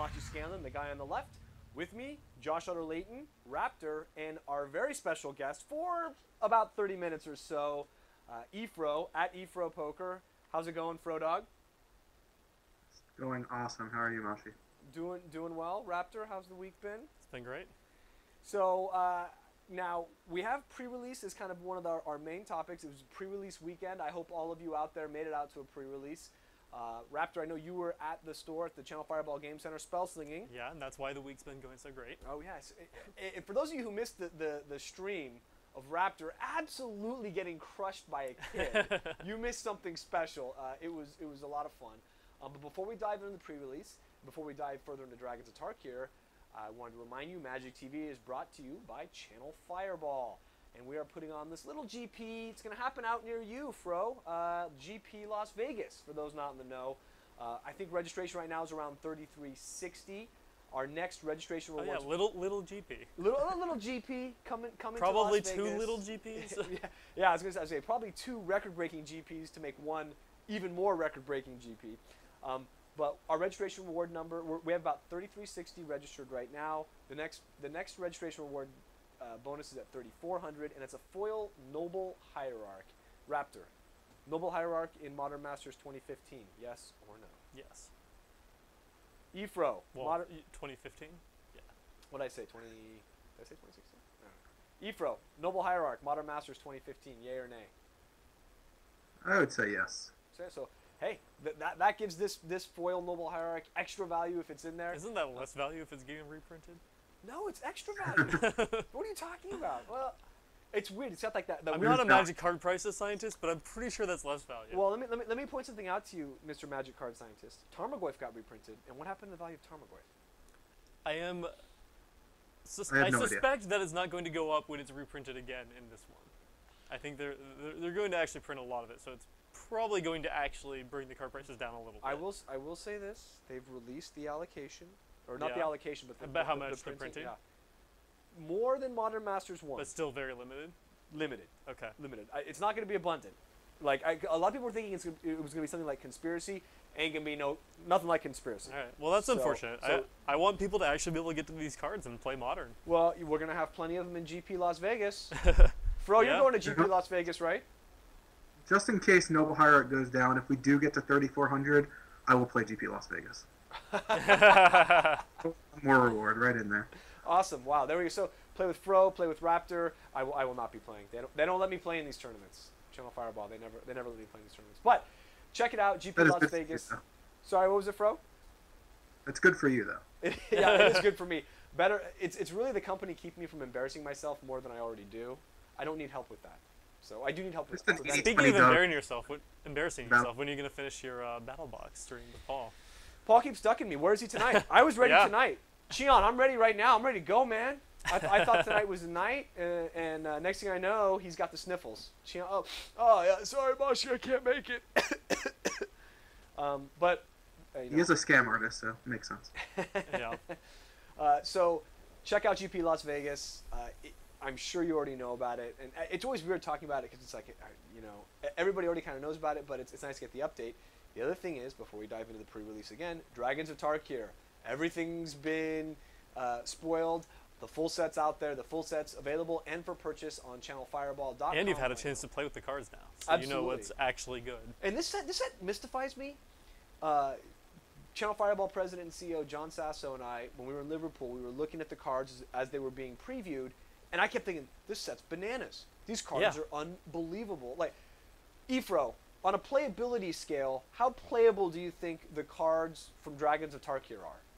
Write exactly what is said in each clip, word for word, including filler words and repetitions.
Mashi Scanlon, the guy on the left. With me, Josh Utter-Layton, Raptor, and our very special guest for about thirty minutes or so, uh, Efro, at Efro Poker. How's it going, Fro Dog? It's going awesome. How are you, Mashi? Doing doing well. Raptor, how's the week been? It's been great. So uh, now we have pre-release as kind of one of our, our main topics. It was pre-release weekend. I hope all of you out there made it out to a pre-release. Uh, Raptor, I know you were at the store at the Channel Fireball Game Center spell slinging. Yeah, and that's why the week's been going so great. Oh, yes. It, it, for those of you who missed the, the, the stream of Raptor absolutely getting crushed by a kid, you missed something special. Uh, it was it was a lot of fun. Um, but before we dive into the pre-release, before we dive further into Dragons of Tarkir, I wanted to remind you Magic T V is brought to you by Channel Fireball. And we are putting on this little G P. It's going to happen out near you, Fro. Uh, G P Las Vegas, for those not in the know. Uh, I think registration right now is around thirty-three sixty. Our next registration Oh rewards. yeah, little little G P. Little, a little G P coming coming Probably to Las two Vegas. little G Ps. yeah, yeah, I was going to say probably two record-breaking G Ps to make one even more record-breaking G P. Um, but our registration reward number, we're, we have about thirty-three sixty registered right now. The next the next registration reward uh, bonus is at thirty-four hundred, and it's a foil Noble Hierarch Raptor. Noble Hierarch in Modern Masters twenty fifteen. Yes or no? Yes. Efro. Well, Modern, twenty fifteen? Yeah. what did I say? twenty? Did I say twenty sixteen? No. Efro. Noble Hierarch Modern Masters twenty fifteen. Yay or nay? I would say yes. So, so hey, th that that gives this this foil Noble Hierarch extra value if it's in there. Isn't that less value if it's getting reprinted? No, it's extra value. What are you talking about? Well, it's weird. It's got like that. that I'm weird not a not- Magic card prices scientist, but I'm pretty sure that's less value. Well, let me, let me let me point something out to you, Mister Magic Card Scientist. Tarmogoyf got reprinted, and what happened to the value of Tarmogoyf? I am. Sus I have I no idea. suspect that it's not going to go up when it's reprinted again in this one. I think they're, they're they're going to actually print a lot of it, so it's probably going to actually bring the card prices down a little bit. I will s- I will say this: they've released the allocation, or not the Yeah. allocation, but the, About the, how the, much the they're printing. printing? Yeah. More than Modern Masters one. But still very limited. Limited. Okay. Limited. I, it's not going to be abundant. Like I, a lot of people were thinking it's, gonna- it was going to be something like Conspiracy. Ain't going to be no nothing like Conspiracy. All right. Well, that's So- unfortunate. so- I I want people to actually be able to get to these cards and play Modern. Well, we're going to have plenty of them in G P Las Vegas. Fro, Yeah. you're going to G P Las Vegas, right? Just in case Noble Hierarch goes down, if we do get to thirty-four hundred, I will play G P Las Vegas. More reward right in there. Awesome. Wow. There we go. So play with Fro, play with Raptor. I will, I will not be playing. They don't, they don't let me play in these tournaments. Channel Fireball. They never they never let me play in these tournaments. But check it out. G P That is Las good for you, Vegas. though. Sorry, what was it, Fro? That's good for you, though. Yeah, it is good for me. Better. It's it's really the company keeping me from embarrassing myself more than I already do. I don't need help with that. So I do need help with Just that. an So easy that's- Speaking twenty of dub. embarrassing yourself, what, embarrassing Battle- yourself, when are you going to finish your uh, battle box during the fall? Paul keeps ducking me. Where is he tonight? I was ready Yeah. tonight. Cheon, I'm ready right now. I'm ready to go, man. I, th- I thought tonight was the night, uh, and uh, next thing I know, he's got the sniffles. Cheon, oh, oh yeah, sorry, Mashi, I can't make it. um, but uh, you He know. is a scam artist, so it makes sense. Yeah. Uh, so check out G P Las Vegas. Uh, it, I'm sure you already know about it, and uh, it's always weird talking about it because it's like, uh, you know, e- everybody already kind of knows about it, but it's, it's nice to get the update. The other thing is, before we dive into the pre-release again, Dragons of Tarkir. Everything's been uh, spoiled. The full set's out there. The full set's available and for purchase on channel fireball dot com. And you've had a right chance now. to play with the cards now, so you know Absolutely. what's actually good. And this set, this set mystifies me. Uh, Channel Fireball president and C E O John Sasso and I, when we were in Liverpool, we were looking at the cards as, as they were being previewed, and I kept thinking, this set's bananas. These cards Yeah. are unbelievable. Like, Efro, on a playability scale, how playable do you think the cards from Dragons of Tarkir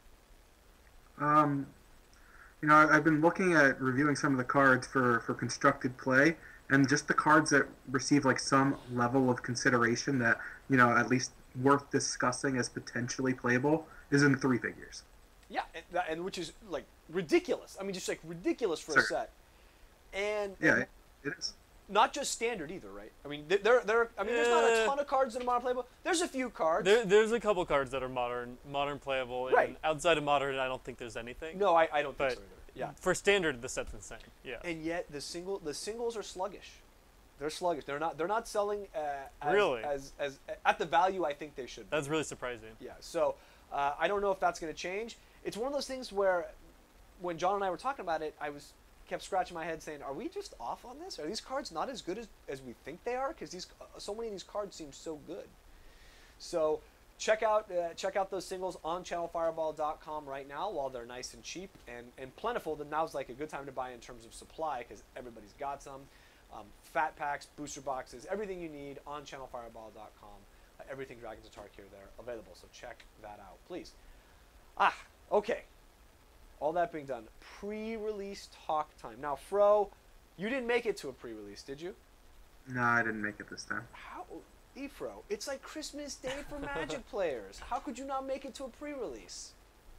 are? Um, you know, I- I've been looking at reviewing some of the cards for, for constructed play, and just the cards that receive like some level of consideration that, you know, at least worth discussing as potentially playable is in three figures. Yeah, and, that- and which is, like, ridiculous. I mean, just, like, ridiculous for a Sure. set. And, Yeah, and it, it is. not just standard either, right? I mean, there, there, there I mean, there's not a Yeah. ton of cards that are modern playable. There's a few cards. There, there's a couple cards that are modern, modern playable, and Right. outside of modern, I don't think there's anything. No, I, I don't think But- so either. Yeah. For standard, the set's insane. Yeah. And yet the single the singles are sluggish. They're sluggish. They're not they're not selling uh, as, Really? as, as at the value I think they should. Be. That's really surprising. Yeah. So uh, I don't know if that's going to change. it's one of those things where when John and I were talking about it, I was kept scratching my head saying, are we just off on this? Are these cards not as good as, as we think they are? Because these so many of these cards seem so good. So check out uh, check out those singles on channel fireball dot com right now while they're nice and cheap and, and plentiful. Then now's like a good time to buy in terms of supply because everybody's got some. Um, fat packs, booster boxes, everything you need on channel fireball dot com. Uh, everything Dragons of Tarkir there available, so check that out, please. Ah, okay. All that being done, pre-release talk time. Now, Fro, you didn't make it to a pre-release, did you? No, I didn't make it this time. How, Efro? It's like Christmas Day for Magic players. How could you not make it to a pre-release?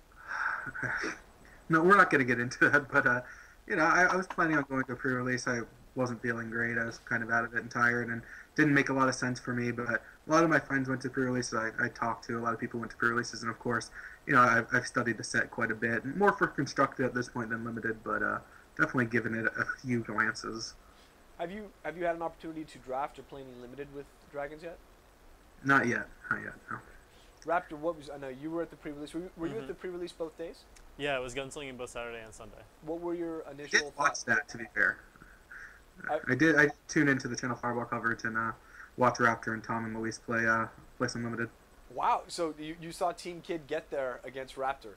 No, we're not going to get into that, but, uh, you know, I, I was planning on going to a pre-release. I wasn't feeling great. I was kind of out of it and tired, and didn't make a lot of sense for me, but a lot of my friends went to pre-releases. I, I talked to a lot of people who went to pre-releases, and of course, you know, I've, I've studied the set quite a bit, more for constructed at this point than limited, but uh, definitely given it a few glances. Have you have you had an opportunity to draft or play any limited with Dragons yet? Not yet, not yet, no. Raptor, what was, I know you were at the pre-release. Were you, were you Mm-hmm. at the pre-release both days? Yeah, it was gunslinging both Saturday and Sunday. What were your I initial did watch that, to be fair. I- I did. I tuned into the Channel Fireball coverage and uh, watch Raptor and Tom and Luis play uh, play some limited. Wow, so you, you saw Team Kid get there against Raptor.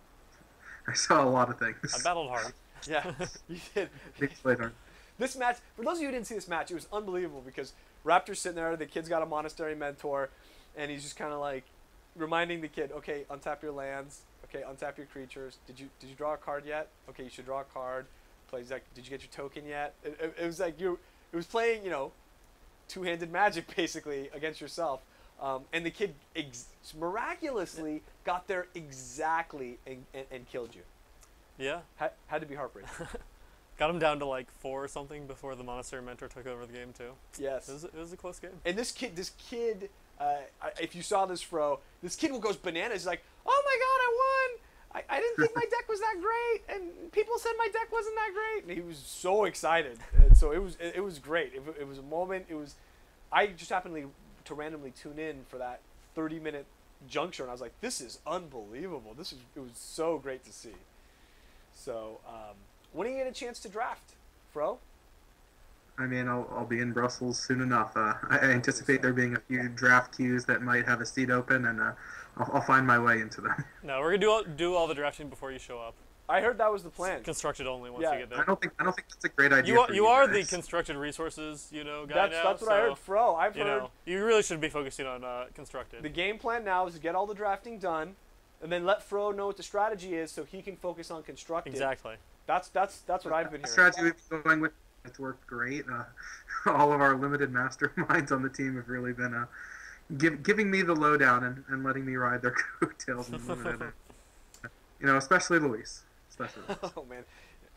I saw a lot of things. I battled hard. Yeah, you did. Big later. This match, for those of you who didn't see this match, it was unbelievable because Raptor's sitting there, the kid's got a Monastery Mentor, and he's just kind of like reminding the kid, okay, untap your lands, okay, untap your creatures. Did you did you draw a card yet? Okay, you should draw a card. Plays like, did you get your token yet? It, it, it was like you, it was playing, you know, two-handed Magic basically against yourself, um, and the kid ex- miraculously got there exactly and, and, and killed you. Yeah. Had, had to be heartbreaking. Got him down to like four or something before the Monastery Mentor took over the game too. Yes. It was, it was a close game. And this kid, this kid, uh, I- if you saw this, Fro, this kid will goes bananas. He's like, oh my god, I won! I, I didn't think my deck was that great, and people said my deck wasn't that great. And he was so excited. And so it was, it, it was great. It, it was a moment. It was, I just happened to, to randomly tune in for that thirty minute juncture, and I was like, this is unbelievable. This is, it was so great to see. So, um, when do you get a chance to draft, Fro? I mean, I'll, I'll be in Brussels soon enough. Uh, I I anticipate there being a few draft queues that might have a seat open, and uh, I'll, I'll find my way into them. No, we're gonna do all, do all the drafting before you show up. I heard that was the plan. Constructed only once Yeah. you get I there. don't think I don't think that's a great idea. You are, for you are the guys. constructed resources, you know, guy That's now. that's what so, I heard, Fro. I've You heard know, you really should be focusing on uh, constructed. the game plan now is to get all the drafting done, and then let Fro know what the strategy is, so he can focus on constructing. Exactly. That's that's that's what I've been The hearing. strategy we've been going with, it's worked great. Uh, all of our limited masterminds on the team have really been uh, give, giving me the lowdown and, and letting me ride their coattails in limited. You know, especially Luis. Especially Luis. Oh man,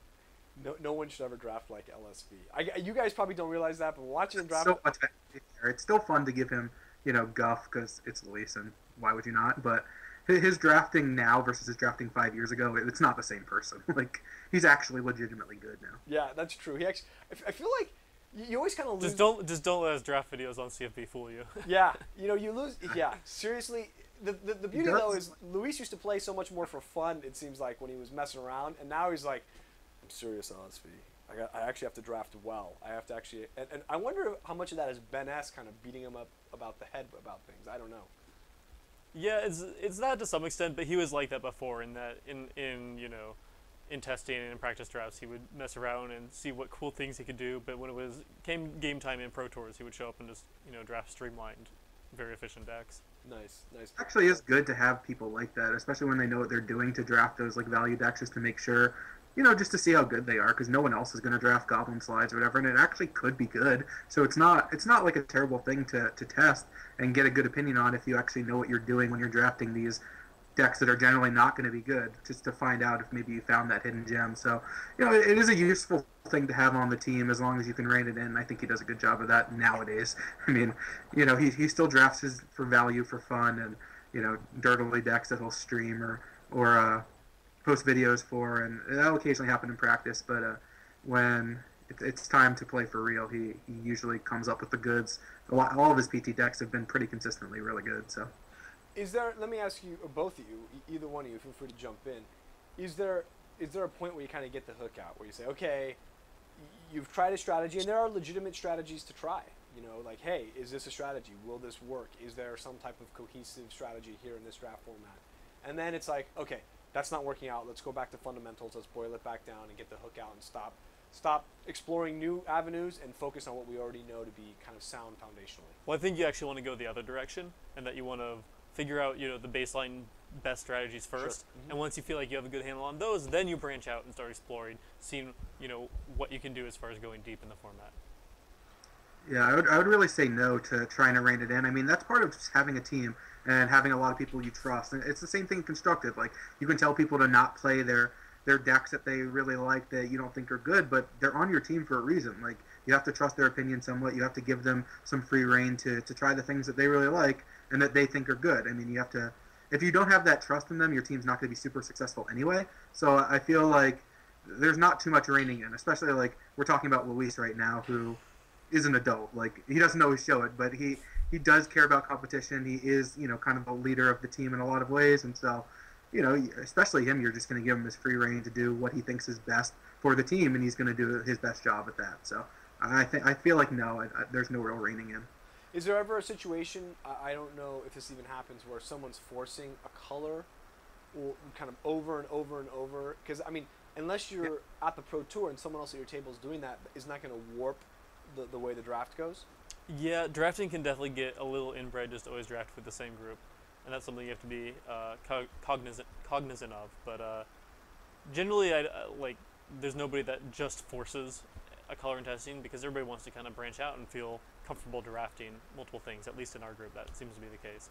no no one should ever draft like L S V. I, you guys probably don't realize that, but watching him draft, So much it's still fun to give him, you know, guff because it's Luis, and why would you not? But his, his drafting now versus his drafting five years ago, it's not the same person. Like, he's actually legitimately good now. yeah, that's true. He actually, I f- I feel like you, you always kind of lose. Just don't just don't let his draft videos on C F B fool you. Yeah, you know, you lose. Yeah, seriously. The, the, the beauty does. though is Luis used to play so much more for fun. It seems like when he was messing around, and now he's like, I'm serious, L S V. I got. I actually have to draft well. I have to actually. And, and I wonder how much of that is Ben S kind of beating him up about the head about things. I don't know. Yeah, it's it's that to some extent, but he was like that before. In that, in in you know, in testing and in practice drafts, he would mess around and see what cool things he could do. But when it was came game time in Pro Tours, he would show up and just you know draft streamlined, very efficient decks. Nice, nice. It actually is good to have people like that, especially when they know what they're doing to draft those like value decks, just to make sure, you know, just to see how good they are, because no one else is going to draft Goblin Slides or whatever, and it actually could be good. So it's not it's not like a terrible thing to, to test and get a good opinion on if you actually know what you're doing when you're drafting these decks that are generally not going to be good, just to find out if maybe you found that hidden gem. So, you know, it, it is a useful thing to have on the team as long as you can rein it in. I think he does a good job of that nowadays. I mean, you know, he, he still drafts his for value, for fun, and, you know, dirtily decks that he'll stream or, or uh, post videos for, and that'll occasionally happen in practice, but uh, when it, it's time to play for real, he, he usually comes up with the goods. A lot, all of his P T decks have been pretty consistently really good, so. Is there? Let me ask you, or both of you, e- either one of you, feel free to jump in. Is there is there a point where you kind of get the hook out, where you say, okay, you've tried a strategy, and there are legitimate strategies to try. You know, like, hey, is this a strategy? Will this work? Is there some type of cohesive strategy here in this draft format? And then it's like, okay, that's not working out. Let's go back to fundamentals. Let's boil it back down and get the hook out and stop stop exploring new avenues and focus on what we already know to be kind of sound foundationally. Well, I think you actually want to go the other direction, and that you want to figure out, you know, the baseline best strategies first. Sure. Mm-hmm. And once you feel like you have a good handle on those, then you branch out and start exploring, seeing, you know, what you can do as far as going deep in the format. Yeah, I would, I would really say no to trying to rein it in. I mean, that's part of just having a team and having a lot of people you trust. And it's the same thing constructive. Like, you can tell people to not play their, their decks that they really like that you don't think are good, but they're on your team for a reason. Like, you have to trust their opinion somewhat. You have to give them some free reign to, to try the things that they really like and that they think are good. I mean, you have to, if you don't have that trust in them, your team's not going to be super successful anyway. So I feel like there's not too much reining in, especially like we're talking about Luis right now, who is an adult. Like, he doesn't always show it, but he, he does care about competition. He is, you know, kind of the leader of the team in a lot of ways. And so, you know, especially him, you're just going to give him this free reign to do what he thinks is best for the team, and he's going to do his best job at that. So I think I feel like no, I, I, there's no real reining in. Is there ever a situation, I, I don't know if this even happens, where someone's forcing a color or kind of over and over and over? Because, I mean, unless you're yeah. at the Pro Tour and someone else at your table is doing that, isn't that going to warp the, the way the draft goes? Yeah, drafting can definitely get a little inbred just to always draft with the same group. And that's something you have to be uh, co- cognizant cognizant of. But uh, generally, I, uh, like, there's nobody that just forces a color in testing, because everybody wants to kind of branch out and feel comfortable drafting multiple things. At least in our group, that seems to be the case.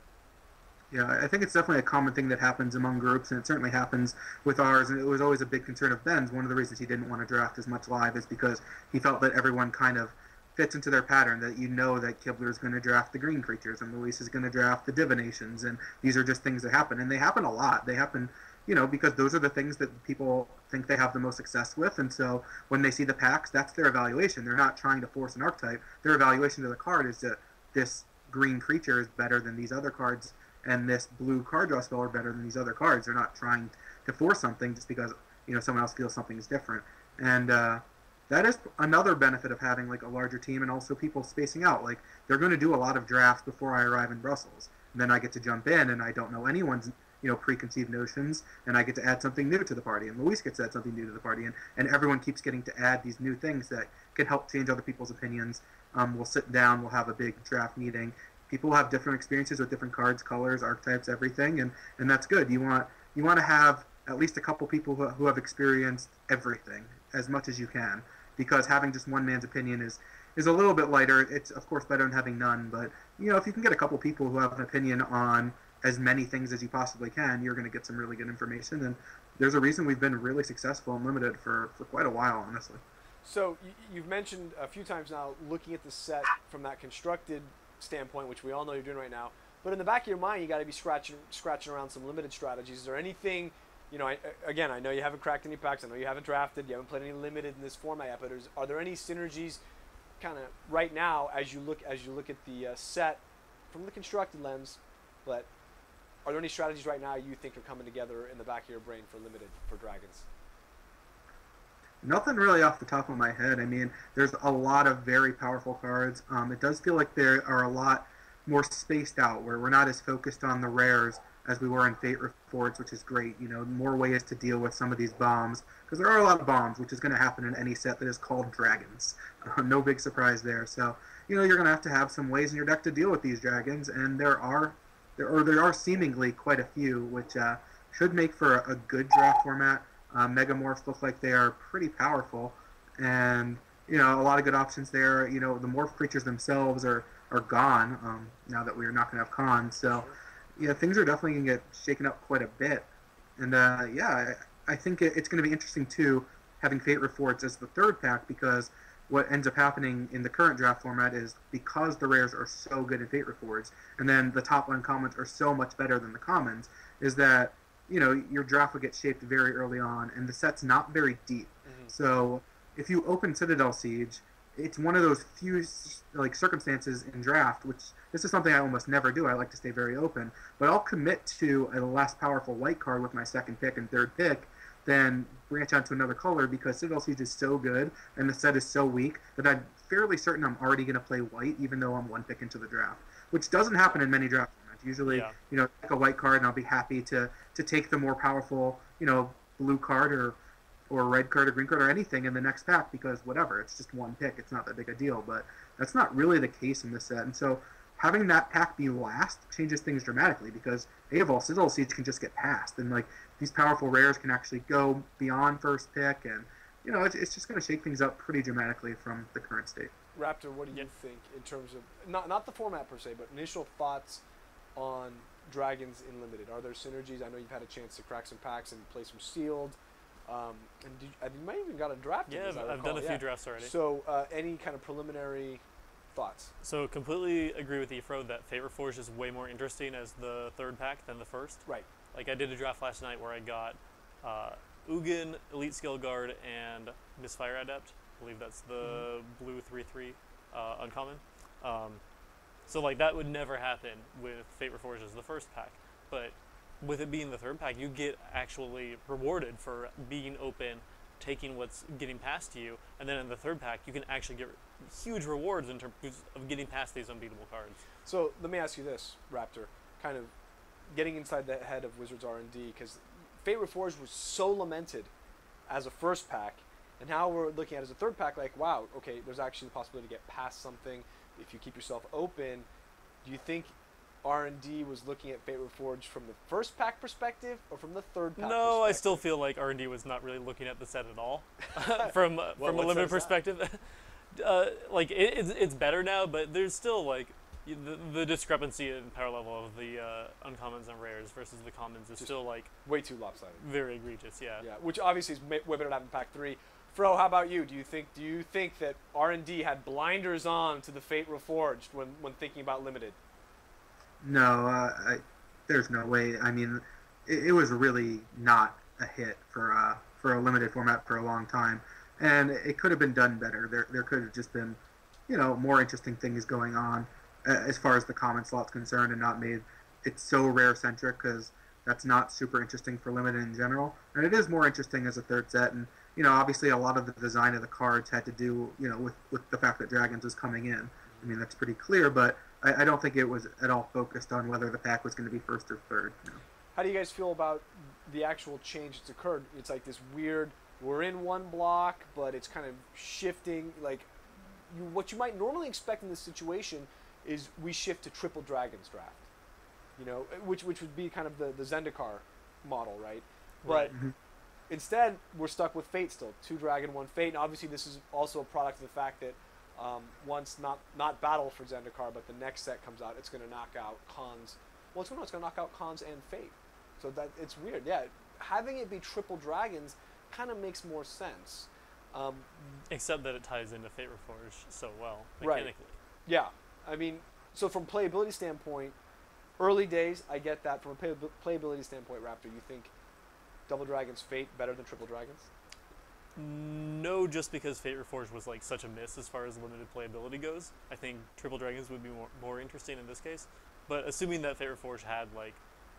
Yeah, I think it's definitely a common thing that happens among groups, and it certainly happens with ours. And it was always a big concern of Ben's. One of the reasons he didn't want to draft as much live is because he felt that everyone kind of fits into their pattern, that you know that Kibler is going to draft the green creatures and Luis is going to draft the divinations, and these are just things that happen, and they happen a lot. They happen, you know, because those are the things that people think they have the most success with, and so when they see the packs, that's their evaluation. They're not trying to force an archetype. Their evaluation of the card is that this green creature is better than these other cards, and this blue card draw spell are better than these other cards. They're not trying to force something just because, you know, someone else feels something is different. And uh, that is another benefit of having like a larger team, and also people spacing out. Like, they're going to do a lot of drafts before I arrive in Brussels. And then I get to jump in, and I don't know anyone's, you know, preconceived notions, and I get to add something new to the party, and Luis gets to add something new to the party, and, and everyone keeps getting to add these new things that can help change other people's opinions. Um, we'll sit down, we'll have a big draft meeting. People will have different experiences with different cards, colors, archetypes, everything, and, and that's good. You want you want to have at least a couple people who, who have experienced everything as much as you can, because having just one man's opinion is, is a little bit lighter. It's, of course, better than having none, but, you know, if you can get a couple people who have an opinion on as many things as you possibly can, you're going to get some really good information, and there's a reason we've been really successful and limited for, for quite a while, honestly. So you, you've mentioned a few times now looking at the set from that constructed standpoint, which we all know you're doing right now, but in the back of your mind, you got to be scratching scratching around some limited strategies. Is there anything, you know, I, again, I know you haven't cracked any packs, I know you haven't drafted, you haven't played any limited in this format yet, but is, are there any synergies kind of right now as you look as you look at the uh, set from the constructed lens, but are there any strategies right now you think are coming together in the back of your brain for limited for Dragons? Nothing really off the top of my head. I mean, there's a lot of very powerful cards. Um, it does feel like there are a lot more spaced out, where we're not as focused on the rares as we were in Fate Reforged, which is great. You know, more ways to deal with some of these bombs, because there are a lot of bombs, which is going to happen in any set that is called Dragons. Uh, no big surprise there. So, you know, you're going to have to have some ways in your deck to deal with these dragons, and there are, there or there are seemingly quite a few, which uh, should make for a, a good draft format. Uh, Megamorphs look like they are pretty powerful, and, you know, a lot of good options there. You know, the morph creatures themselves are, are gone um, now that we're not going to have cons. So, yeah, things are definitely going to get shaken up quite a bit. And, uh, yeah, I, I think it, it's going to be interesting, too, having Fate Reforged as the third pack, because what ends up happening in the current draft format is, because the rares are so good in Fate Reforged, and then the top uncommons are so much better than the commons, is that, you know, your draft will get shaped very early on, and the set's not very deep. Mm-hmm. So if you open Citadel Siege it's one of those few like circumstances in draft, which this is something I almost never do. I like to stay very open, but I'll commit to a less powerful white card with my second pick and third pick, then branch out to another color because Citadel Siege is so good and the set is so weak that I'm fairly certain I'm already going to play white, even though I'm one pick into the draft, which doesn't happen in many draft formats. Usually, Yeah. you know, take a white card and I'll be happy to to take the more powerful, you know, blue card or or red card or green card or anything in the next pack because whatever, it's just one pick. It's not that big a deal, but that's not really the case in this set. And so having that pack be last changes things dramatically because Aval Citadel Siege can just get passed, and like these powerful rares can actually go beyond first pick, and you know it's, it's just going to shake things up pretty dramatically from the current state. Raptor, what do you think in terms of not not the format per se, but initial thoughts on Dragons in Limited? Are there synergies? I know you've had a chance to crack some packs and play some sealed. Um, and did, uh, you might even got a draft. Yeah, in, I've, I've done a few yeah. drafts already. So, uh, any kind of preliminary thoughts? So completely agree with Efro that Fate Reforged is way more interesting as the third pack than the first. Right. Like I did a draft last night where I got uh, Ugin, Elite Skill Guard, and Misfire Adept. I believe that's the mm-hmm. blue three three uh, uncommon. Um, so like that would never happen with Fate Reforged as the first pack, but with it being the third pack, you get actually rewarded for being open, taking what's getting past you, and then in the third pack, you can actually get huge rewards in terms of getting past these unbeatable cards. So let me ask you this, Raptor, kind of getting inside the head of Wizards R and D, because Fate Reforged was so lamented as a first pack, and now we're looking at it as a third pack, like, wow, okay, there's actually the possibility to get past something if you keep yourself open. Do you think R and D was looking at Fate Reforged from the first pack perspective or from the third pack No, I perspective? still feel like R and D was not really looking at the set at all from uh, What- from a what limited set is that? perspective. uh, like it, it's, it's better now, but there's still like y- the, the discrepancy in power level of the uh, uncommons and rares versus the commons is Just still like Way too lopsided. very egregious. Yeah. Yeah, which obviously is ma- way better to have in pack three. Fro, how about you? Do you think do you think that R and D had blinders on to the Fate Reforged when, when thinking about limited? No, uh, I, there's no way. I mean, it, it was really not a hit for uh, for a limited format for a long time, and it could have been done better. There there could have just been, you know, more interesting things going on uh, as far as the common slot's concerned, and not made it so rare centric because that's not super interesting for limited in general. And it is more interesting as a third set, and you know, obviously a lot of the design of the cards had to do, you know, with with the fact that Dragons was coming in. I mean, that's pretty clear, but I, I don't think it was at all focused on whether the pack was going to be first or third. You know. How do you guys feel about the actual change that's occurred? It's like this weird, we're in one block, but it's kind of shifting. Like, you, what you might normally expect in this situation is we shift to triple Dragons draft. You know, which which would be kind of the, the Zendikar model, right? But Right. Mhm. instead, we're stuck with Fate still. Two Dragon, one Fate. And obviously, this is also a product of the fact that um, once not not Battle for Zendikar, but the next set comes out, it's going to knock out Khans. Well, it's going to knock out Khans and Fate. So that it's weird. Yeah, having it be triple Dragons kind of makes more sense. Um, Except that it ties into Fate Reforged so well Right. mechanically. yeah, I mean, so from playability standpoint, early days, I get that. From a play- playability standpoint, Raptor, you think Double Dragons Fate better than Triple Dragons? No, just because Fate Reforged was like such a miss as far as limited playability goes. I think Triple Dragons would be more, more interesting in this case. But assuming that Fate Reforged had like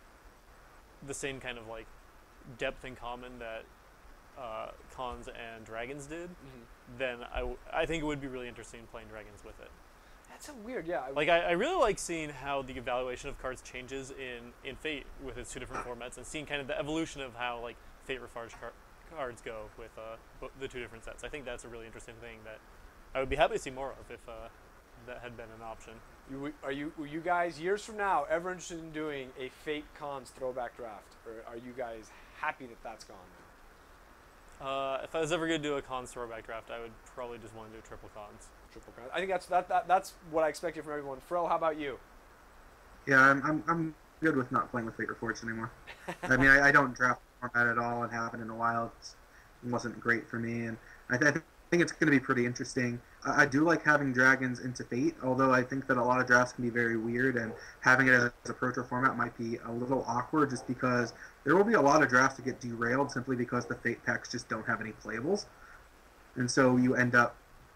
the same kind of like depth in common that uh, Khans and Dragons did, Mm-hmm. then I, w- I think it would be really interesting playing Dragons with it. That's a weird, yeah. I- Like I, I really like seeing how the evaluation of cards changes in, in Fate with its two different formats, and seeing kind of the evolution of how like Fate Reforged car- cards go with uh, bo- the two different sets. I think that's a really interesting thing that I would be happy to see more of if uh, that had been an option. You, are you were you guys years from now ever interested in doing a Fate Cons throwback draft, or are you guys happy that that's gone now? Uh, if I was ever going to do a Khans throwback draft, I would probably just want to do triple Khans. Triple Cons. I think that's that, that that's what I expected from everyone. Fro, how about you? Yeah, I'm, I'm I'm good with not playing with Fate Reforged anymore. I mean, I, I don't draft the format at all, and haven't in a while. It's, it wasn't great for me, and I, th- I think it's going to be pretty interesting. I, I do like having Dragons into Fate, although I think that a lot of drafts can be very weird, and having it as a Pro Tour format might be a little awkward, just because there will be a lot of drafts that get derailed simply because the Fate packs just don't have any playables, and so you end up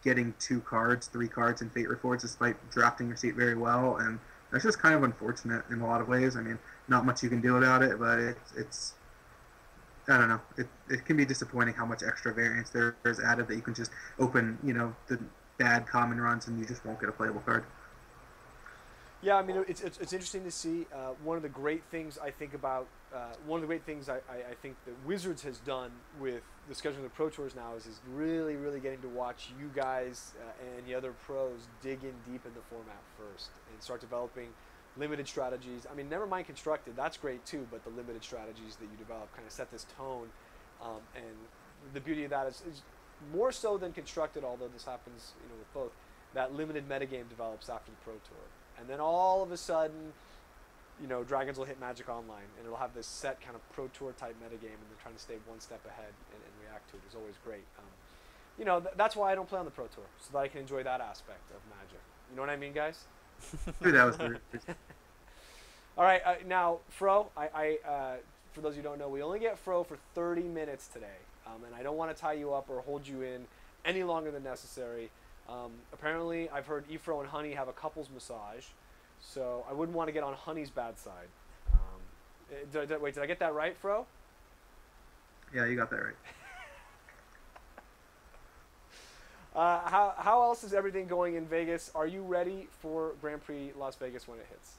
getting two cards, three cards in Fate Reforged despite drafting your seat very well, and that's just kind of unfortunate in a lot of ways. I mean, not much you can do about it, but it's it's I don't know. It it can be disappointing how much extra variance there is added that you can just open, you know, the bad common runs and you just won't get a playable card. Yeah, I mean, it's, it's, it's interesting to see. Uh, one of the great things I think about, uh, one of the great things I, I, I think that Wizards has done with the scheduling of Pro Tours now is, is really, really getting to watch you guys uh, and the other pros dig in deep in the format first and start developing limited strategies. I mean, never mind constructed, that's great too, but the limited strategies that you develop kind of set this tone. Um, and the beauty of that is, is more so than constructed, although this happens, you know, with both, that limited metagame develops after the Pro Tour. And then all of a sudden, you know, Dragons will hit Magic Online, and it'll have this set kind of Pro Tour type metagame, and they're trying to stay one step ahead and, and react to it. It's always great. Um, you know, th- that's why I don't play on the Pro Tour, so that I can enjoy that aspect of Magic. You know what I mean, guys? Dude, that was weird. All right, uh, now, Fro, I, I uh, for those who don't know, we only get Fro for thirty minutes today, um, and I don't want to tie you up or hold you in any longer than necessary. Um, apparently, I've heard Efro and Honey have a couples massage, so I wouldn't want to get on Honey's bad side. Um, did, did, wait, did I get that right, Fro? Yeah, you got that right. uh, how, how else is everything going in Vegas? Are you ready for Grand Prix Las Vegas when it hits?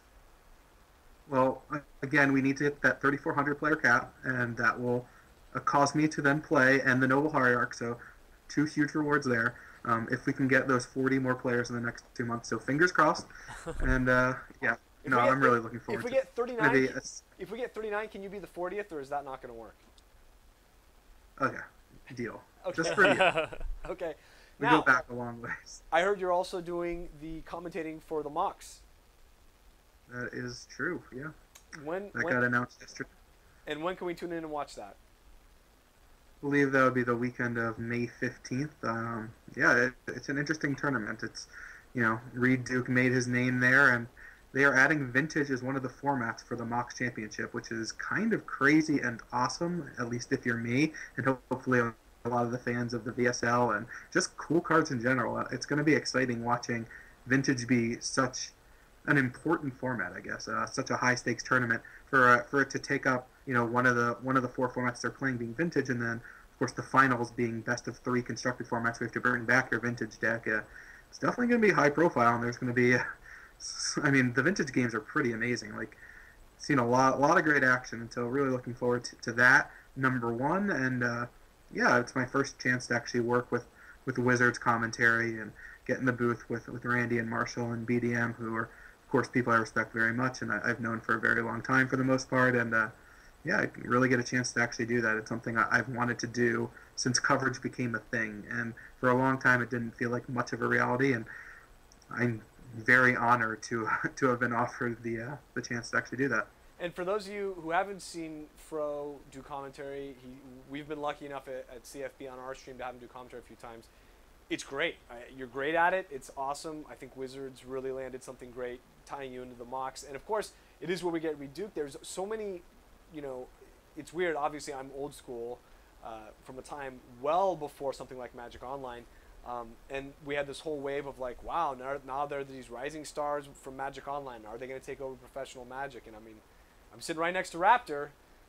Well, again, we need to hit that thirty-four hundred player cap, and that will uh, cause me to then play and the Noble Hierarch, so two huge rewards there. Um, if we can get those forty more players in the next two months, so fingers crossed. And uh, yeah, If no, we get- I'm really looking forward If we to get it. thirty-nine, Maybe a, if we get thirty-nine, can you be the fortieth, or is that not going to work? okay, deal. Okay. Just for you. Okay. We Now, go back a long ways. I heard you're also doing the commentating for the mocks. That is true. Yeah, When, that when got announced yesterday. and when can we tune in and watch that? I believe that would be the weekend of May fifteenth. Um, yeah, it, it's an interesting tournament. It's, you know, Reed Duke made his name there, and they are adding Vintage as one of the formats for the Mox Championship, which is kind of crazy and awesome, at least if you're me, and hopefully a lot of the fans of the V S L, and just cool cards in general. It's going to be exciting watching Vintage be such an important format, I guess, uh, such a high-stakes tournament for uh, for it to take up, you know, one of the one of the four formats they're playing being Vintage, and then of course the finals being best of three constructed formats. We have to bring back your Vintage deck. Uh, it's definitely going to be high profile, and there's going to be, uh, I mean, the Vintage games are pretty amazing. Like, seen a lot, a lot of great action, and so really looking forward to, to that. Number one, and uh, yeah, it's my first chance to actually work with with Wizards commentary and get in the booth with with Randy and Marshall and B D M, who are, of course, people I respect very much and I, I've known for a very long time for the most part. And uh, yeah, I really get a chance to actually do that. It's something I, I've wanted to do since coverage became a thing. And for a long time, it didn't feel like much of a reality. And I'm very honored to to have been offered the uh, the chance to actually do that. And for those of you who haven't seen Fro do commentary, he, we've been lucky enough at, at C F B on our stream to have him do commentary a few times. It's great. I, you're great at it. It's awesome. I think Wizards really landed something great, tying you into the mocks. And of course, it is where we get Reed Duke. There's so many, you know, it's weird. Obviously, I'm old school uh, from a time well before something like Magic Online. Um, and we had this whole wave of like, wow, now, now there are these rising stars from Magic Online. Are they going to take over professional Magic? And I mean, I'm sitting right next to Raptor,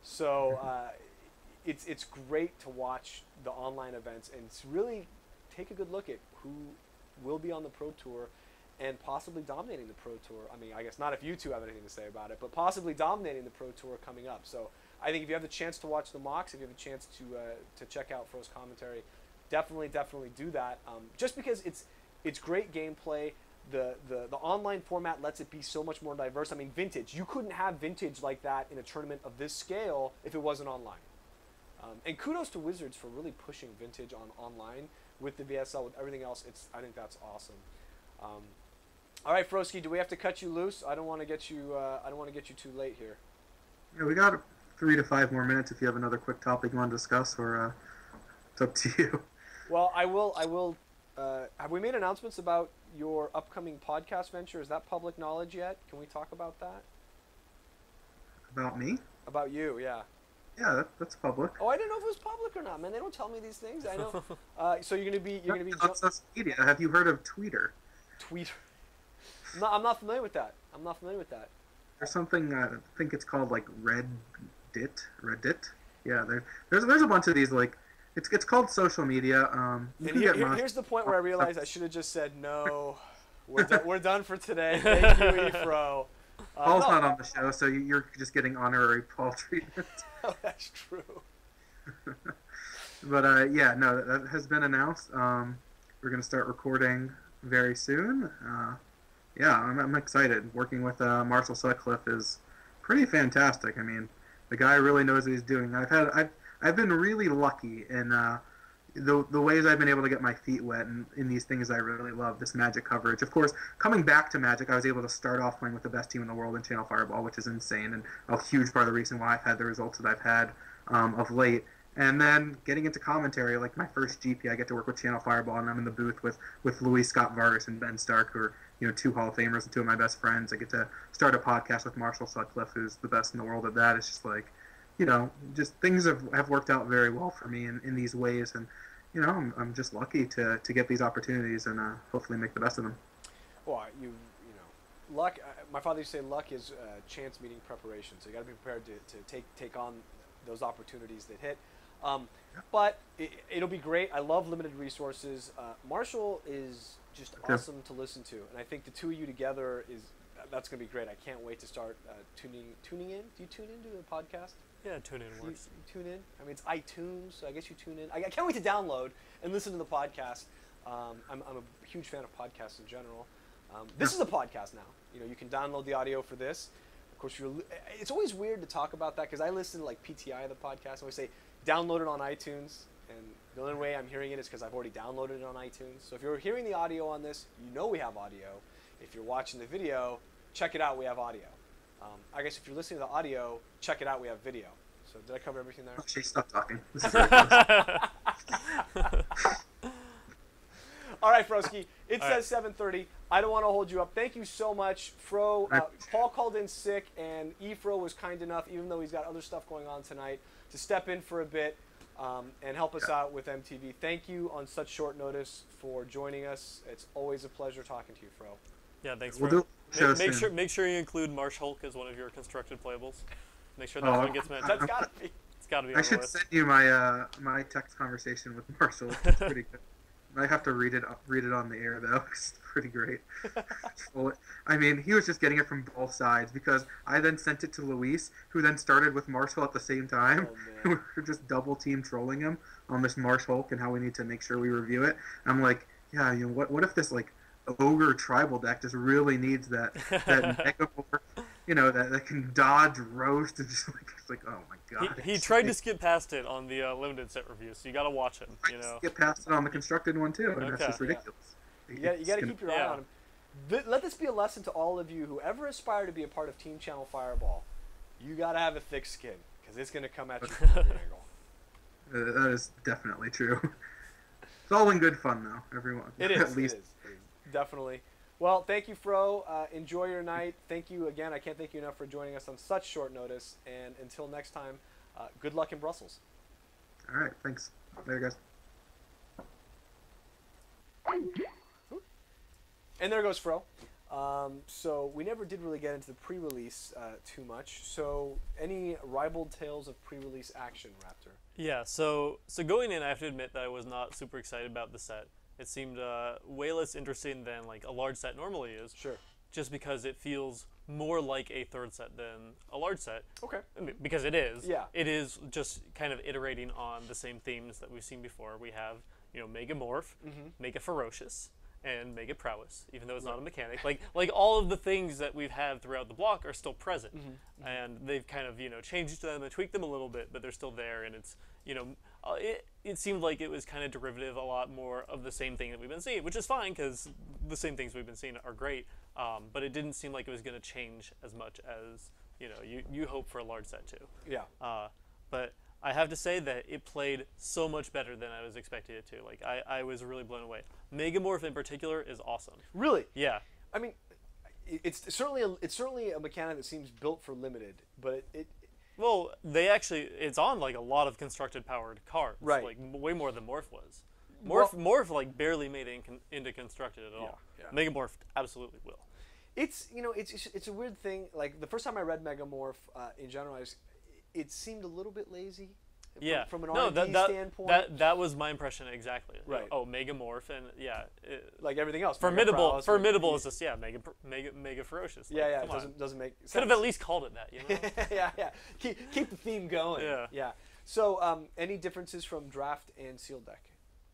so uh, it's it's great to watch the online events and to really take a good look at who will be on the Pro Tour and possibly dominating the Pro Tour. I mean, I guess not if you two have anything to say about it, but possibly dominating the Pro Tour coming up. So I think if you have the chance to watch the mocks, if you have a chance to uh, to check out Fro's commentary, definitely, definitely do that. Um, just because it's it's great gameplay. The, the the online format lets it be so much more diverse. I mean, Vintage. You couldn't have Vintage like that in a tournament of this scale if it wasn't online. Um, and kudos to Wizards for really pushing Vintage on online with the V S L, with everything else. It's I think that's awesome. Um, all right, Froski, do we have to cut you loose? I don't want to get you. Uh, I don't want to get you too late here. Yeah, we got three to five more minutes if you have another quick topic you want to discuss, or uh, it's up to you. Well, I will. I will. Uh, have we made announcements about your upcoming podcast venture? Is that public knowledge yet? Can we talk about that? About me? About you, yeah. Yeah, that, that's public. Oh, I didn't know if it was public or not, man. They don't tell me these things. I know. Uh, so you're gonna be you're gonna be on social media. Have you heard of Tweeter? Tweeter. No, I'm not familiar with that. I'm not familiar with that. There's something uh, I think it's called like Reddit. Reddit. Yeah, there, there's there's a bunch of these like it's it's called social media. Um, you And can here, get here- mon- here's the point where I realized I should have just said no. We're, do- we're done for today. Thank you, Efro. Uh, Paul's no. not on the show, so you- you're just getting honorary Paul treatment. Oh, that's true. But uh, yeah, no, that, that has been announced. Um, we're gonna start recording very soon. Uh, yeah, I'm, I'm excited. Working with uh, Marshall Sutcliffe is pretty fantastic. I mean, the guy really knows what he's doing. I've had I've I've been really lucky in uh, the the ways I've been able to get my feet wet in, in these things I really love. This Magic coverage, of course. Coming back to Magic, I was able to start off playing with the best team in the world in Channel Fireball, which is insane and a huge part of the reason why I've had the results that I've had um, of late. And then getting into commentary, like my first G P, I get to work with Channel Fireball, and I'm in the booth with, with Luis Scott Vargas and Ben Stark, who are you know two Hall of Famers and two of my best friends. I get to start a podcast with Marshall Sutcliffe, who's the best in the world at that. It's just like, you know, just things have, have worked out very well for me in, in these ways, and you know, I'm, I'm just lucky to, to get these opportunities and uh, hopefully make the best of them. Well, you you know, luck. Uh, my father used to say luck is uh, chance meeting preparation. So you got to be prepared to, to take take on those opportunities that hit. Um, but it, it'll be great. I love limited resources. Uh, Marshall is just Okay. awesome to listen to, and I think the two of you together is that's going to be great. I can't wait to start uh, tuning tuning in. Do you tune into the podcast? Yeah, tune in You, works. you tune in. I mean, it's iTunes, so I guess you tune in. I, I can't wait to download and listen to the podcast. Um, I'm, I'm a huge fan of podcasts in general. Um, this is a podcast now. You know, you can download the audio for this. Of course, you're. li- It's always weird to talk about that because I listen to like P T I, the podcast. I always say download it on iTunes, and the only way I'm hearing it is because I've already downloaded it on iTunes. So if you're hearing the audio on this, you know we have audio. If you're watching the video, check it out. We have audio. Um, I guess if you're listening to the audio, check it out. We have video. So did I cover everything there? Actually, stop talking. This is ridiculous. All right, Froski. It All says right. seven thirty. I don't want to hold you up. Thank you so much, Fro. I Uh, appreciate Paul called in sick, and Efro was kind enough, even though he's got other stuff going on tonight, to step in for a bit um, and help us Yeah. out with M T V. Thank you on such short notice for joining us. It's always a pleasure talking to you, Fro. Yeah, thanks We'll for do a show make, make soon. sure make sure you include Marsh Hulk as one of your constructed playables. Make sure that Oh, one gets mentioned. That's got to be. It's got to be on I the should list. send you my uh, my text conversation with Marshall. It's pretty good. I have to read it read it on the air though. 'Cause it's pretty great. Well, I mean, he was just getting it from both sides because I then sent it to Luis, who then started with Marshall at the same time. Oh, we man. were just double team trolling him on this Marsh Hulk and how we need to make sure we review it. I'm like, yeah, you know, what what if this like ogre tribal deck just really needs that that megamorph, you know, that, that can dodge roast and just like it's like oh my god. He, he tried to skip past it on the uh, limited set review, so you got to watch him. You know. Get past it on the constructed one too, and that's Okay. just ridiculous. You got It's to gonna- keep your eye Yeah. on him. Th- let this be a lesson to all of you who ever aspire to be a part of Team Channel Fireball. You got to have a thick skin because it's going to come at you from every angle. Uh, that is definitely true. It's all in good fun though, everyone. It is. At least. It is. It is. Definitely. Well, thank you, Fro. Uh, enjoy your night. Thank you again. I can't thank you enough for joining us on such short notice. And until next time, uh, good luck in Brussels. All right. Thanks. Later, guys. And there goes Fro. Um, so we never did really get into the pre-release uh, too much. So any ribald tales of pre-release action, Raptor? Yeah, so so going in, I have to admit that I was not super excited about the set. It seemed uh, way less interesting than like a large set normally is, Sure. just because it feels more like a third set than a large set. Okay. I mean, because it is. Yeah. It is just kind of iterating on the same themes that we've seen before. We have, you know, Mega Morph, Mm-hmm. Mega Ferocious, and Mega Prowess, even though it's not a mechanic. Like like all of the things that we've had throughout the block are still present. Mm-hmm. And they've kind of, you know, changed them and tweaked them a little bit, but they're still there, and it's, you know, uh, it, it seemed like it was kind of derivative a lot more of the same thing that we've been seeing, which is fine, because the same things we've been seeing are great, um, but it didn't seem like it was going to change as much as, you know, you, you hope for a large set too. Yeah. Uh, but I have to say that it played so much better than I was expecting it to. Like, I, I was really blown away. Megamorph in particular is awesome. Really? Yeah. I mean, it- it's certainly a, it's certainly a mechanic that seems built for limited, but it, it Well, they actually, it's on like a lot of constructed powered cards. Right. Like m- way more than Morph was. Morph, Well- Morph like barely made it in con- into constructed at all. Yeah, yeah. Megamorph absolutely will. It's you know it's it's- it's a weird thing. Like the first time I read Megamorph uh, in general, I was, it seemed a little bit lazy. From, Yeah. From an no, R and D that, that, standpoint, that that was my impression exactly. Right. Oh, Megamorph and yeah, it, like everything else. formidable. Mega Prowess, Formidable Mega- is just yeah, mega pr- mega mega ferocious. Like, Yeah, yeah. It come on. doesn't doesn't make sense. Could have at least called it that, you know. yeah, yeah. Keep keep the theme going. Yeah. Yeah. So, um, any differences from draft and sealed deck?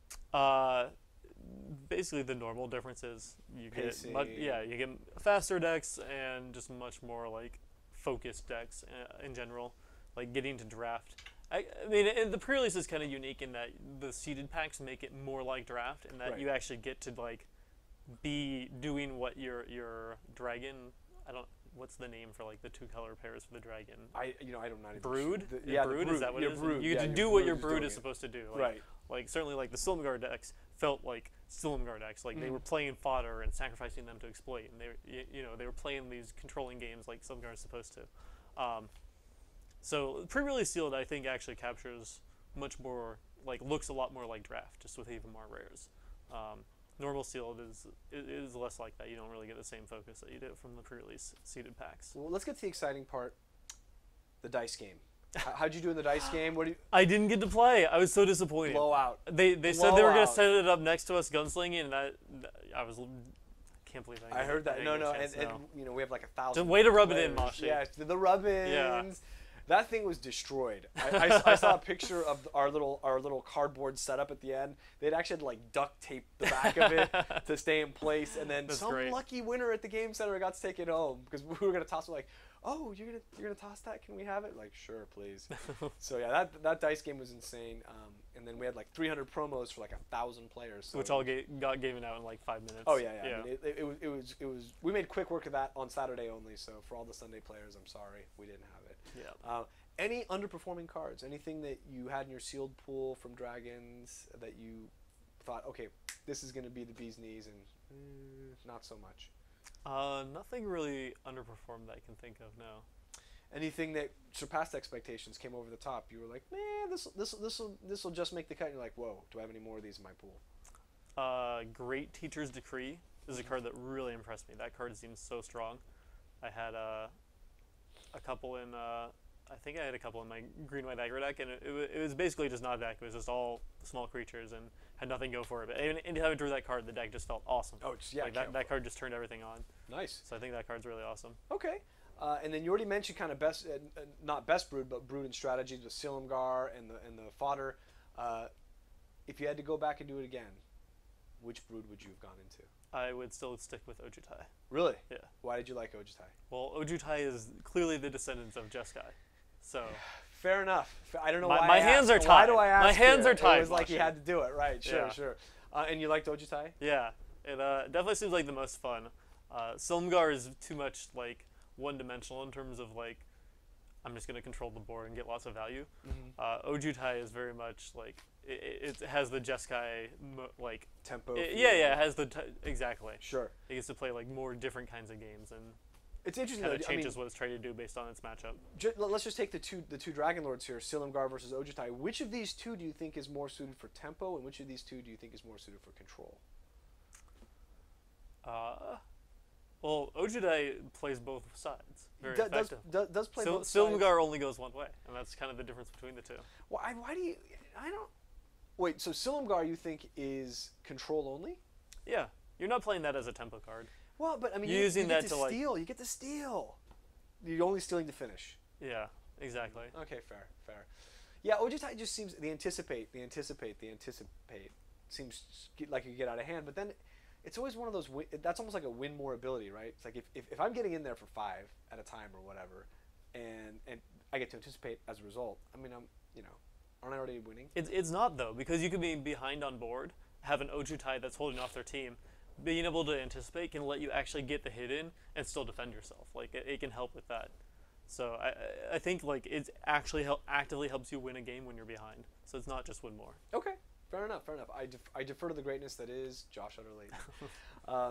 Uh, basically the normal differences you get. Pacing. Much, yeah, you get faster decks and just much more like focused decks uh, in general. Like getting to draft. I, I mean, and the pre-release is kind of unique in that the seeded packs make it more like draft, in that Right. you actually get to like be doing what your your dragon. I don't. What's the name for like the two color pairs for the dragon? I you know I don't not even Brood? The, Your yeah, the brood, brood is that what your it is? Brood, You get yeah, to do what your is brood doing is it. supposed to do. Like, Right. Like certainly like the Silumgar decks felt like Silumgar decks. Like they Mhm. were playing fodder and sacrificing them to exploit. And they were- you, you know they were playing these controlling games like Silumgar is supposed to. Um, so pre-release sealed I think actually captures much more like looks a lot more like draft, just with even more rares. Um, normal sealed is it is less like that. You don't really get the same focus that you do from the pre-release seeded packs. Well, let's get to the exciting part. The dice game. How, how'd you do in the dice game? What do you I didn't get to play. I was so disappointed. blow out? They they said they were gonna Blowout. set it up next to us gunslinging, and that, that I was can't believe I. I heard that. didn't No, get a no, and, chance, and no. you know we have like a thousand. Just way to rub it in, players. Mashi. Yeah, the rub-ins. That thing was destroyed. I, I, I saw a picture of our little our little cardboard setup at the end. They'd actually had to like duct tape the back of it to stay in place, and then That's some great. lucky winner at the game center got to take it home because we were gonna toss it like, oh, you're gonna you're gonna toss that? Can we have it? Like, sure, please. So yeah, that that dice game was insane. Um, and then we had like three hundred promos for like a thousand players. So Which all ga- got given out in like five minutes. Oh yeah, yeah. I mean, it, it, it was, it was, it was. We made quick work of that on Saturday only. So for all the Sunday players, I'm sorry we didn't have it. yeah. Uh, any underperforming cards? Anything that you had in your sealed pool from Dragons that you thought, okay, this is going to be the bee's knees, and mm, not so much. Uh, nothing really underperformed that I can think of. No. Anything that surpassed expectations, came over the top. You were like, man, this, this, this will, this will just make the cut. And you're like, whoa, do I have any more of these in my pool? Uh, Great Teacher's Decree is a card that really impressed me. That card seems so strong. I had uh, a couple in. Uh, I think I had a couple in my green white aggro deck, and it, it, wa- it was basically just not a deck. It was just all small creatures and had nothing go for it. But any- anytime I drew that card, the deck just felt awesome. Oh, just, yeah, like that, can't- that card just turned everything on. Nice. So I think that card's really awesome. Okay. Uh, and then you already mentioned kind of best, uh, uh, not best brood, but brood and strategies with Silumgar and the and the fodder. Uh, if you had to go back and do it again, which brood would you have gone into? I would still stick with Ojutai. Really? Yeah. Why did you like Ojutai? Well, Ojutai is clearly the descendants of Jeskai. So Fair enough. F- I don't know My- why. my I hands asked. are Why tied. do I ask? My hands you? are tied, It was like you Mashi. had to do it, right? Sure, Yeah. sure. Uh, and you liked Ojutai? yeah, it uh, definitely seems like the most fun. Uh, Silumgar is too much like one-dimensional in terms of like I'm just gonna control the board and get lots of value. Mm-hmm. Uh, Ojutai is very much like it, it has the Jeskai mo- like Tempo. it- feel. yeah yeah it has the t- exactly. Sure. It gets to play like more different kinds of games and It's interesting. kind Though, of I mean, changes what it's trying to do based on its matchup. ju- let's just take the two the two Dragon Lords here, Silumgar versus Ojutai. Which of these two do you think is more suited for tempo, and which of these two do you think is more suited for control? Uh, well, Ojutai plays both sides very Do- does, effective. does, does play Sil- both sides. Silumgar only goes one way, and that's kind of the difference between the two. Why, why do you? I don't. Wait. So Silumgar, you think is control only? Yeah, you're not playing that as a tempo card. Well, but I mean, You're you, using you get that to, to, like- steal. You get to steal. You're only stealing to finish. Yeah, exactly. Okay, fair, fair. Yeah, Ojutai just seems the anticipate, the anticipate, the anticipate seems like you get out of hand. But then it's always one of those. Win, that's almost like a win more ability, right? It's like if, if, if I'm getting in there for five at a time or whatever, and and I get to anticipate as a result. I mean, I'm you know, aren't I already winning? It's it's not though, because you could be behind on board, have an Ojutai that's holding off their team. Being able to anticipate can let you actually get the hit in and still defend yourself. Like it, it can help with that. So I I- I think like it actually help, actively helps you win a game when you're behind. So it's not just win more. Okay, fair enough, fair enough. I, def- I defer to the greatness that is Josh Utterley. um,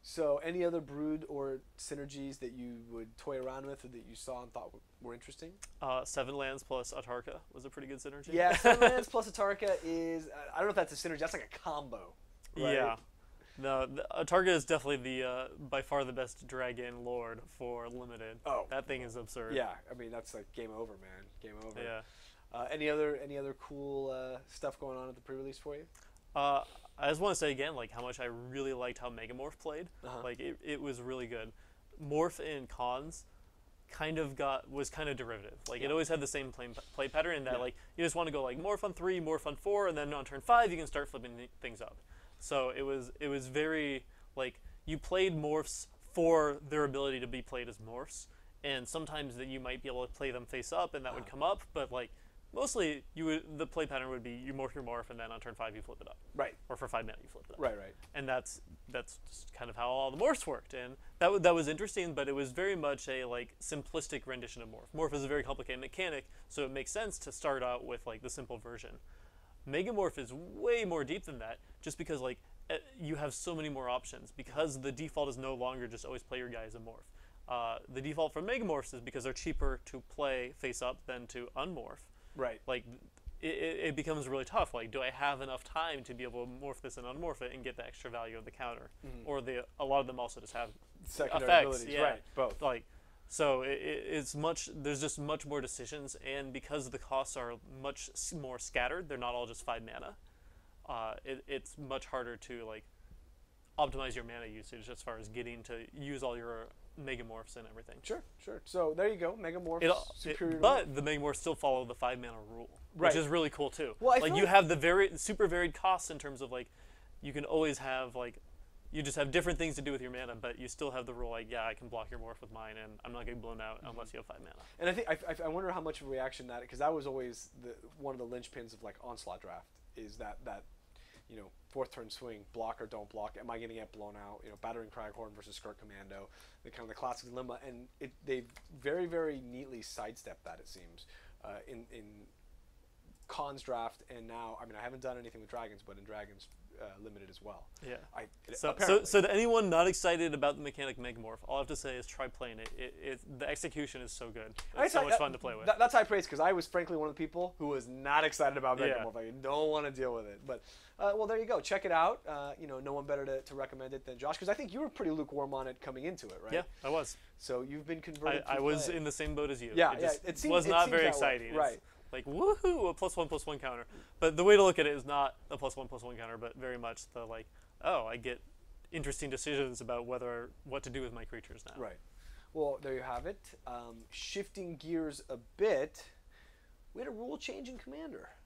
So, any other brood or synergies that you would toy around with or that you saw and thought were, were interesting? Uh, seven lands plus Atarka was a pretty good synergy. Yeah, seven lands plus Atarka is, I don't know if that's a synergy, that's like a combo. Right? Yeah. No, the, Atarka is definitely the uh, by far the best dragon lord for limited. Oh. That thing is absurd. Yeah, I mean, that's like game over, man. Game over. Yeah. Uh, any other any other cool uh, stuff going on at the pre-release for you? Uh, I just want to say again, like how much I really liked how Megamorph played. Uh-huh. Like it, it was really good. Morph in cons kind of got was kind of derivative. Like Yeah. it always had the same play, play pattern in that Yeah. like you just want to go like morph on three, morph on four, and then on turn five you can start flipping th- things up. So it was it was very like you played morphs for their ability to be played as morphs, and sometimes that you might be able to play them face up and that would Uh-huh. come up, but like mostly you would the play pattern would be you morph your morph and then on turn five you flip it up, Right, or for five mana you flip it up. right, right. And that's that's just kind of how all the morphs worked, and that w- that was interesting. But it was very much a like simplistic rendition of morph. Morph is a very complicated mechanic, so it makes sense to start out with like the simple version. Megamorph is way more deep than that, just because like eh, you have so many more options. Because the default is no longer just always play your guy as a morph. Uh, the default for Megamorphs is because they're cheaper to play face up than to unmorph. Right. Like it, it it becomes really tough. Like, do I have enough time to be able to morph this and unmorph it and get the extra value of the counter? Mhm. Or the a lot of them also just have Secondary effects, abilities, yeah. right, both. like, so it, it, it's much. There's just much more decisions, and because the costs are much s- more scattered, they're not all just five mana. Uh, it, it's much harder to like optimize your mana usage as far as getting to use all your megamorphs and everything. Sure, sure. So there you go, Megamorphs, It, al- superior it, to but the megamorphs still follow the five mana rule, Right. which is really cool too. Well, I like feel you like- have the very super varied costs in terms of like you can always have like you just have different things to do with your mana, but you still have the rule like yeah I can block your morph with mine and I'm not getting blown out Mm-hmm. unless you have five mana. And I think I, I, I wonder how much of a reaction that, because that was always the one of the linchpins of like Onslaught Draft, is that that you know fourth turn swing, block or don't block. Am I going to get blown out? You know, Battering Craghorn versus Skirt Commando, the kind of the classic dilemma, and it they very very neatly sidestepped that, it seems, uh, in in Cons Draft, and now I mean I haven't done anything with Dragons, but in Dragons uh, Limited as well. Yeah. I So, so, apparently. so to anyone not excited about the mechanic Megamorph, all I have to say is try playing it. It, it the execution is so good. It's I- so I- much that- fun to play with. That, that's high praise, because I was frankly one of the people who was not excited about Yeah. Megamorph. I don't want to deal with it. But uh, well, there you go. Check it out. Uh, you know, no one better to, to recommend it than Josh, because I think you were pretty lukewarm on it coming into it, right? Yeah, I was. So you've been I, converted. I to was play. in the same boat as you. Yeah, it yeah, just it seems- was it not seems very that way, exciting. It's right. Like woohoo, a plus one plus one counter. But the way to look at it is not a plus one plus one counter, but very much the like, oh, I get interesting decisions about whether what to do with my creatures now. Right. Well, there you have it. Um, shifting gears a bit, we had a rule change in Commander.